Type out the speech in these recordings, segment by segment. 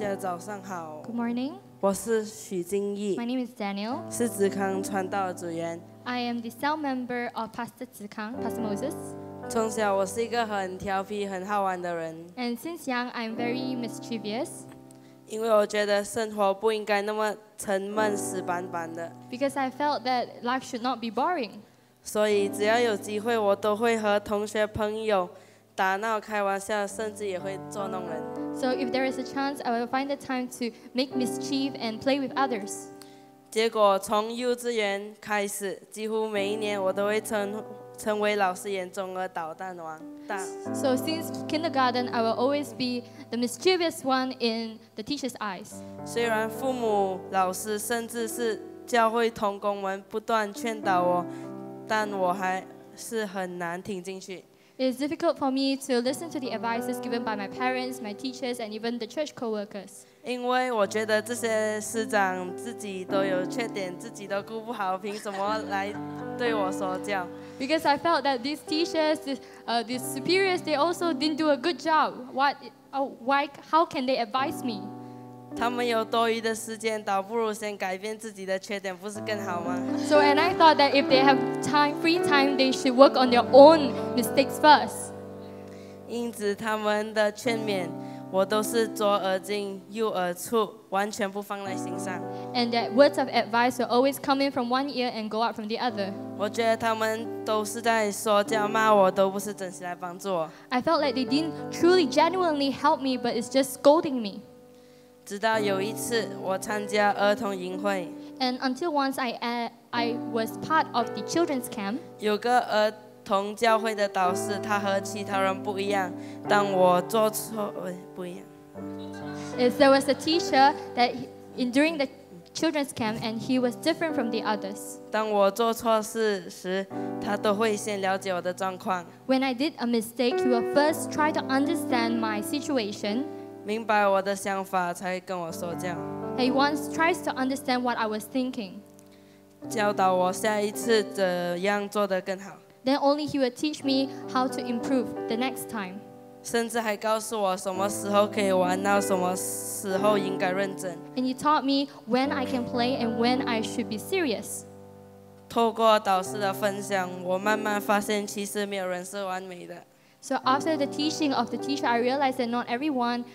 家早上好。 Good morning. 我是许金义 My，name is Daniel. 是子康传道的组员。 I am the cell member of Pastor Zikang, Pastor Moses. 从小我是一个很调皮、很好玩的人， And since young, I'm very mischievous 因为我觉得生活不应该那么沉闷、死板板的， because I felt that life should not be boring. 所以只要有机会，我都会和同学、朋友打闹、开玩笑，甚至也会捉弄人。 So if there is a chance, I will find the time to make mischief and play with others. 结果从幼稚园开始，几乎每一年我都会成为老师眼中的捣蛋王。 So since kindergarten, I will always be the mischievous one in the teacher's eyes. 虽然父母、老师，甚至是教会同工们不断劝导我，但我还是很难听进去。 It is difficult for me to listen to the advices given by my parents, my teachers, and even the church co-workers. 因为我觉得这些师长自己都有缺点，自己都顾不好，凭什么来对我说教？ Because I felt that these teachers, these superiors, they also didn't do a good job. How can they advise me? 他们有多余的时间，倒不如先改变自己的缺点，不是更好吗？ So, and I thought that if they have free time, they should work on their own mistakes first. 因此，他们的劝勉我都是左耳进右耳出，完全不放在心上。 And that words of advice will always come in from one ear and go out from the other. 我觉得他们都是在说教骂我，都不是真心来帮助我。 I felt like they didn't truly, genuinely help me, but it's just scolding me. 直到有一次，我参加儿童营会， And until once I was part of the children's camp, 有个儿童教会的导师，他和其他人不一样。当我做错，不一样。 there was a teacher that during the children's camp, and he was different from the others. 当我做错事时，他都会先了解我的状况， When I did a mistake, he will first try to understand my situation. 明白我的想法，才跟我说教， He once tries to understand what I was thinking. 教导我下一次怎样做得更好， Then only he will teach me how to improve the next time. 甚至还告诉我什么时候可以玩闹，什么时候应该认真。 And he taught me when I can play and when I should be serious. 透过导师的分享，我慢慢发现，其实没有人是完美的。 So after the teaching of the teacher, I realized that not everyone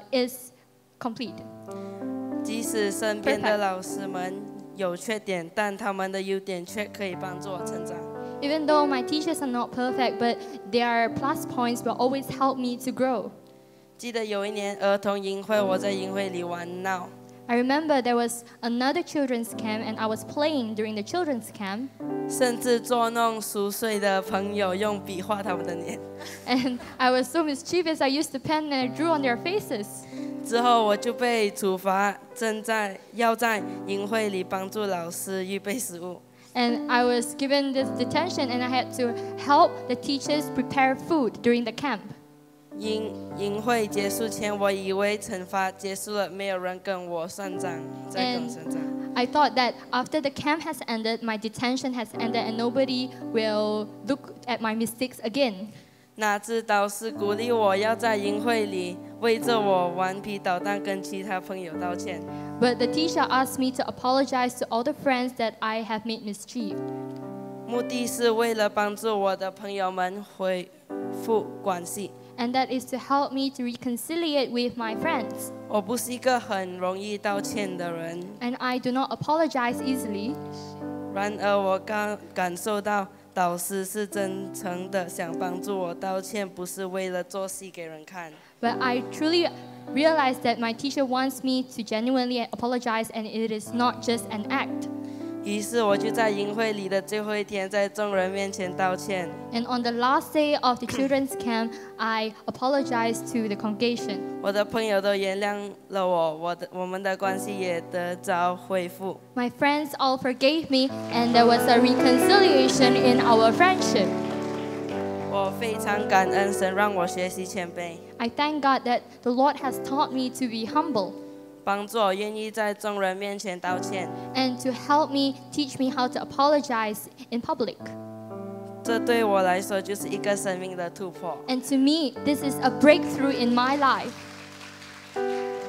is complete. 即使身边的老师们有缺点，但他们的优点却可以帮助我成长。 Even though my teachers are not perfect, but their plus points will always help me to grow. 记得有一年儿童营会，我在营会里玩闹， I remember there was another children's camp and I was playing during the children's camp. 甚至捉弄熟睡的朋友，用笔画他们的脸。 And I was so mischievous, I used the pen and I drew on their faces. 之后我就被处罚，要在营会里帮助老师预备食物。 And I was given this detention and I had to help the teachers prepare food during the camp. 营会结束前，我以为惩罚结束了，没有人跟我算账，再跟我算账。 I thought that after the camp has ended, my detention has ended and nobody will look at my mistakes again. 哪知导师鼓励我要在营会里为着我顽皮捣蛋跟其他朋友道歉。 But the teacher asked me to apologize to all the friends that I have made mischief. 目的是为了帮助我的朋友们恢复关系。 And that is to help me to reconciliate with my friends. 我不是一个很容易道歉的人， And I do not apologize easily. 然而我感受到导师是真诚的想帮助我道歉，不是为了做戏给人看。 But I truly realized that my teacher wants me to genuinely apologize and it is not just an act. 于是我就在营会里的最后一天，在众人面前道歉。 And on the last day of the children's camp, I apologized to the congregation. 我的朋友都原谅了我们的关系也得着恢复。 My friends all forgave me and there was a reconciliation in our friendship. 我非常感恩神让我学习谦卑， I thank God that the Lord has taught me to be humble 帮助我愿意在众人面前道歉。 and to help me, teach me how to apologize in public. 这对我来说就是一个生命的突破。 And to me, this is a breakthrough in my life.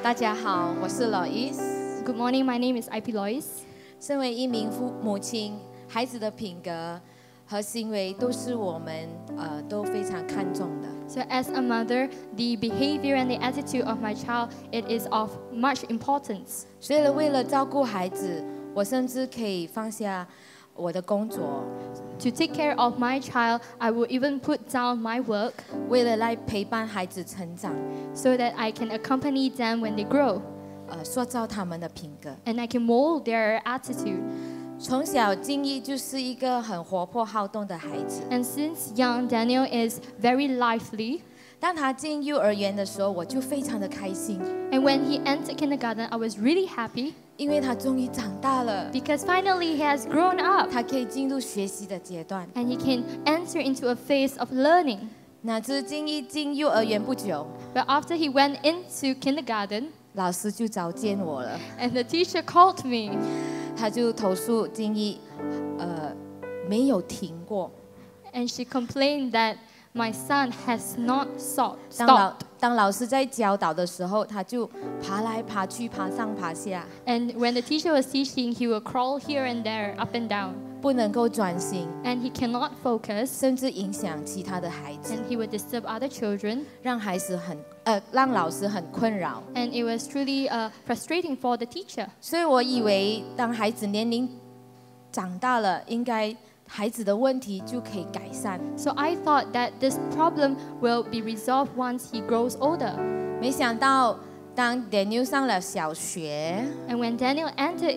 大家好，我是 Lois。 Good morning, my name is IP Lois. 身为一名母亲，孩子的品格和行为都是我们都非常看重的。 So as a mother, the behavior and the attitude of my child, it is of much importance. 所以为了照顾孩子，我甚至可以放下我的工作， To take care of my child, I will even put down my work 为了来陪伴孩子成长， so that I can accompany them when they grow 塑造他们的品格。 and I can mold their attitude. 从小敬意就是一个很活泼好动的孩子。 And since young, Daniel is very lively. 当他进幼儿园的时候，我就非常的开心， And when he entered kindergarten, I was really happy 因为他终于长大了， because finally he has grown up 他可以进入学习的阶段。 and he can enter into a phase of learning. 哪知敬意进幼儿园不久， But after he went into kindergarten, 老师就召见我了， and the teacher called me 他就投诉敬意，没有停过。 and she complained that my son has not stopped. 当老师在教导的时候，他就爬来爬去，爬上爬下， And when the teacher was teaching, he will crawl here and there, up and down. 不能够专心， And he cannot focus 甚至影响其他的孩子， and he would disturb other children. 让老师很困扰。 And it was truly frustrating for the teacher. 所以我以为，当孩子年龄长大了，应该孩子的问题就可以改善。 So I thought that this problem will be resolved once he grows older. 没想到，当 Daniel 上了小学， And when Daniel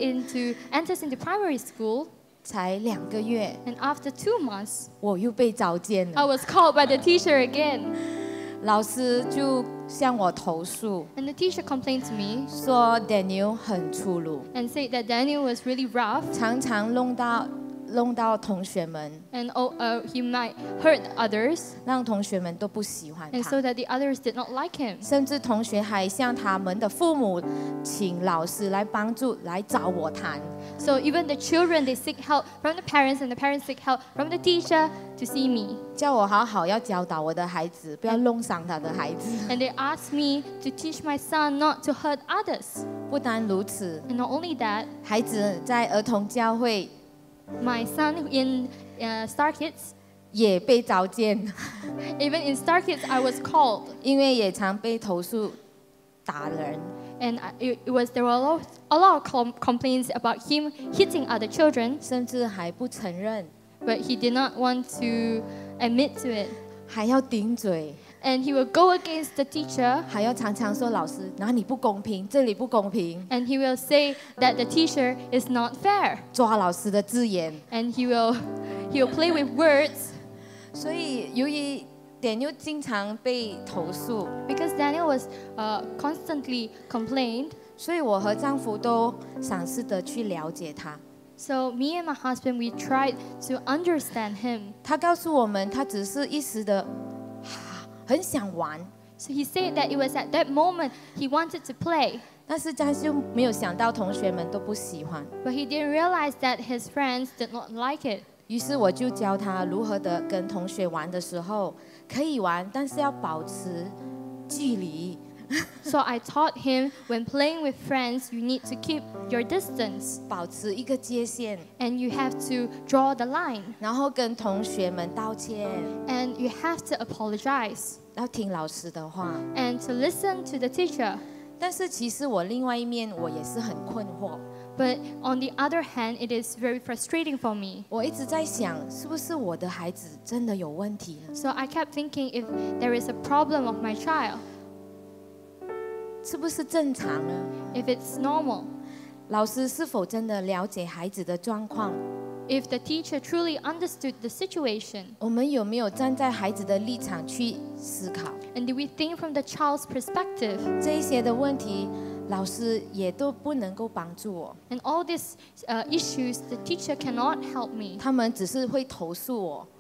enters into primary school, 才2个月， and after 2 months, 我又被召见 I 了。 was called by the teacher again. 老师就向我投诉， And the teacher complained to me 说 Daniel 很粗鲁， and said that Daniel was really rough 常常弄到同学们， and he might hurt others, 让同学们都不喜欢 and 他。 so that the others did not like him. 甚至同学还向他们的父母请老师来帮助，来找我谈。 So even the children, they seek help from the parents, and the parents seek help from the teacher to see me. 叫我好好要教导我的孩子，不要弄伤他的孩子。 And they asked me to teach my son not to hurt others. 不单如此， And not only that, 孩子在儿童教会 my son in Star Kids, 也被召见， even in Star Kids, I was called. 因为也常被投诉打人。 And there were a lot of complaints about him hitting other children, 甚至还不承认， but he did not want to admit to it. 还要顶嘴， And he would go against the teacher, 还要常常说老师哪里不公平，这里不公平， and he will say that the teacher is not fair. 抓老师的字眼。 And he will play with words. 所以由于Daniel 经常被投诉， Because Daniel was constantly complained, 所以我和丈夫都尝试的去了解他。 so me and my husband, we tried to understand him. 他告诉我们，他只是一时的很想玩， So he said that it was at that moment he wanted to play, 但是他就没有想到同学们都不喜欢。 but he didn't realize that his friends did not like it. 于是我就教他如何的跟同学玩的时候可以玩，但是要保持距离。 So I taught him when playing with friends, you need to keep your distance 保持一个界限， and you have to draw the line 然后跟同学们道歉， and you have to apologize 要听老师的话。 and to listen to the teacher. 但是其实我另外一面，我也是很困惑。 But on the other hand, it is very frustrating for me. 我一直在想，是不是我的孩子真的有问题呢？ So I kept thinking if there is a problem of my child, 是不是正常呢？ if it's normal, 老师是否真的了解孩子的状况？ if the teacher truly understood the situation, 我们有没有站在孩子的立场去思考？ and do we think from the child's perspective? 这一些的问题，老师也都不能够帮助我， And all these issues, the teacher cannot help me. 他们只是会投诉我，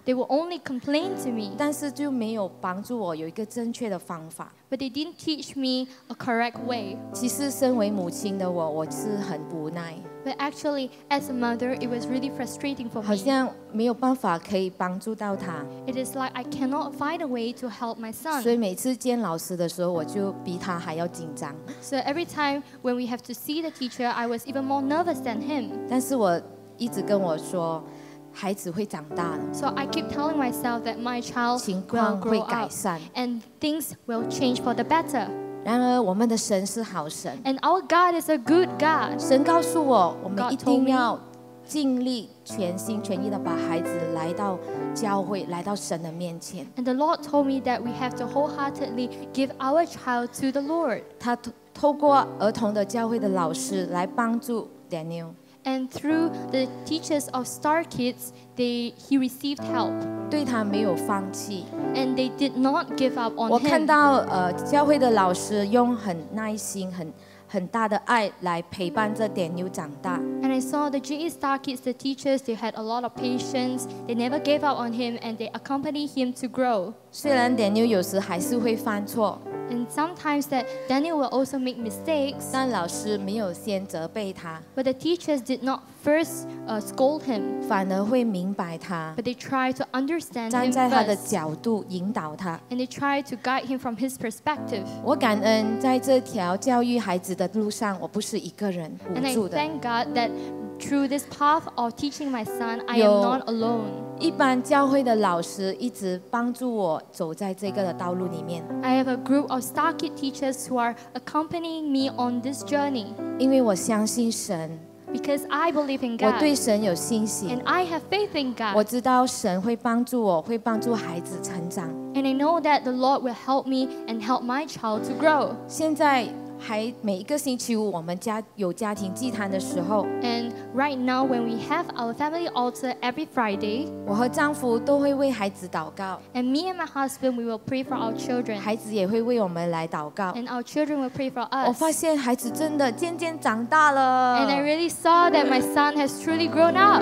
They will only complain to me, 但是就没有帮助我有一个正确的方法。 but they didn't teach me a correct way. 其实身为母亲的我，我是很无奈， But actually, as a mother, it was really frustrating for 好 me. 像没有办法可以帮助到他。 It is like I cannot find a way to help my 所 son. 以每次见老师的时候，我就比他还要紧张。 So every time when we have to see the teacher, I was even more nervous than him. 但是我一直跟我说，孩子会长大的， So I keep telling myself that my child 情 will 况会 grow 改 up 善。 and things will change for the better. 然而，我们的神是好神， And our God is a good God. 神告诉我，我们 God 一 told 定 me 要尽力、全心全意的把孩子来到教会，来到神的面前。 And the Lord told me that we have to wholeheartedly give our child to the Lord. 他透过儿童的教会的老师来帮助 Daniel。 And through the teachers of Star Kids, he received help. 对他没有放弃。 And they did not give up 我 on 看 him. 到教会的老师用很耐心、很大的爱来陪伴着 Daniel 长大。 And I saw the GE Star Kids, the teachers, they had a lot of patience. They never gave up on him and they accompanied him to grow. 虽然 Daniel 有时还是会犯错， And sometimes that Daniel will also make mistakes, 但老师没有先责备他， but the teachers did not first scold him, 反而会明白他， but they tried to understand 站 him 在他的 first. 角度引导他。 And they tried to guide him from his perspective. 我感恩在这条教育孩子的路上，我不是一个人 And 无 I 助的。 thank God that through this path of teaching my son, I Yo. am not alone. 一般教会的老师一直帮助我走在这个的道路里面， I have a group of Star Kid teachers who are accompanying me on this journey 因为我相信神， because I believe in 我 God 对神有信心 and，I have faith in 我 God. 知道神会帮助我，会帮助孩子成长。 And I know that the Lord will help me and help my child to grow. 现在每一个星期五我们有家庭祭坛的时候， And right now, when we have our family altar every Friday, 我和丈夫都会为孩子祷告， and me and my husband, we will pray for our children. 孩子也会为我们来祷告。 And our children will pray for 我 us. 发现孩子真的渐渐长大 And I 了， really saw that my son has truly grown up.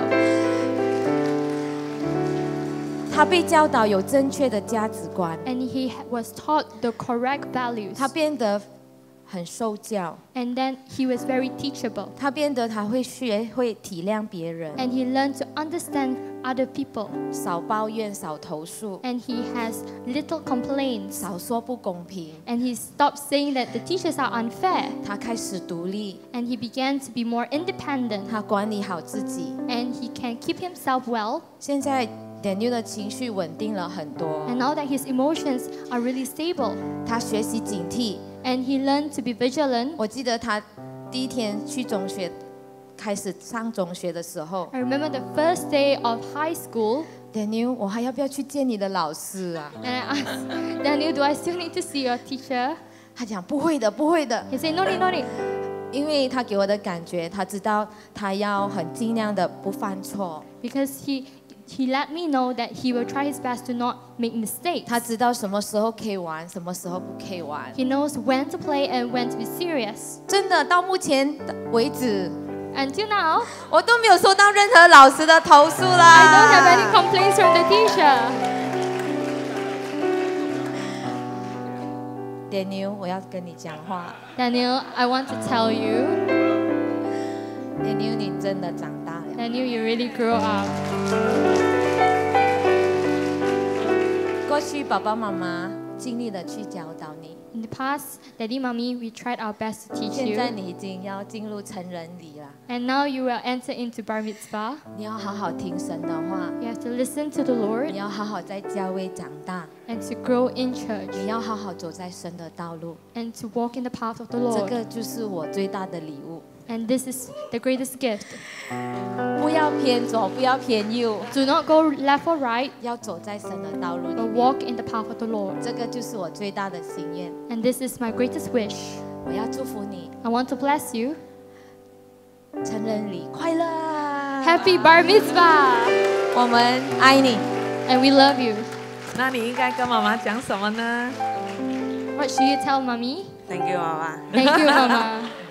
他被教导有正确的价值观， And he was taught the correct values. 他变得很受教， And then he was very teachable. 他会学会体谅别人， And he learned to understand other people. 少抱怨，少投诉， And he has little complaints. 少说不公平。 And he stopped saying that the teachers are unfair. 他开始独立， And he began to be more independent. 他管理好自己。 And he can keep himself well. 现在 Daniel 的情绪稳定了很多， And now that his emotions are really stable. 他学习警惕。 And he learned to be vigilant. 我记得他第一天去中学，开始上中学的时候 I remember the first day of high school. ，Daniel，我还要不要去见你的老师啊？ And I asked, Daniel, do I still need to see your teacher? 他讲不会的，不会的， He said, no need, no need. 因为他给我的感觉，他知道他要很尽量的不犯错， Because he let me know that he will try his best to not make mistakes. 他知道什么时候可以玩，什么时候不可以玩。 He knows when to play and when to be serious. 真的，到目前为止， Until now, 我都没有收到任何老师的投诉 I don't have 啦。 any complaints from the teacher. Daniel，我要跟你讲话。 Daniel, I want to tell you, Daniel，你真的长大了。 Daniel, you really grew up. 过去爸爸妈妈尽力的去教导你， In the past, Daddy, Mommy, we tried our best to teach 现在 you. 你已经要进入成人礼了。 And now you will enter into Bar Mitzvah. 你要好好听神的话， You have to listen to the 你 Lord 要好好在教会长大， and to grow in church 你要好好走在神的道路。 and to walk in the path of the 这 Lord. 个就是我最大的礼物。 And this is the greatest gift. 不要偏左，不要偏右， Do not go left or right, 要走在神的道路里 but 面。 walk in the path of the Lord. 这个就是我最大的心愿。 And this is my greatest wish. 我要祝福你， I want to bless you. 成人礼快乐 Happy Bar Mitzvah! 我们爱你。 And we love you. 那你应该跟妈妈讲什么呢？ What should you tell Mommy? Thank you, 妈妈。 Thank you, Mama.